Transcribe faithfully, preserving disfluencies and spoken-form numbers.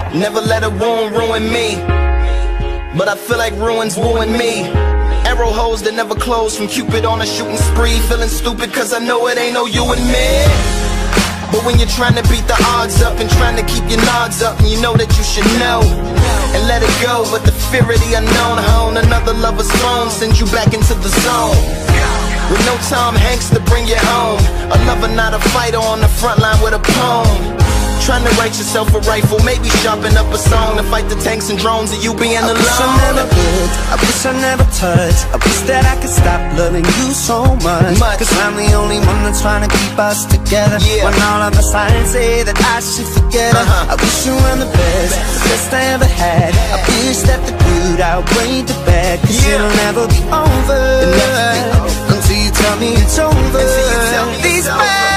Never let a wound ruin me, but I feel like ruins wooing me. Arrow holes that never close from Cupid on a shooting spree. Feeling stupid cause I know it ain't no you and me. But when you're trying to beat the odds up and trying to keep your nods up, and you know that you should know and let it go, but the fear of the unknown hone another lover's phone sends you back into the zone. With no Tom Hanks to bring you home, a lover not a fighter on the front line with a poem. Trying to write yourself a rifle, maybe sharpen up a song to fight the tanks and drones of you being alone. I wish I never could, I wish I never touched. I wish that I could stop loving you so much, much. Cause I'm the only one that's trying to keep us together, yeah. When all of the signs say that I should forget her, uh-huh. I wish you were the best, the best I ever had. I wish that the good outweighed the bad, cause yeah. It'll never be over, never be over until you tell me it's over. These bad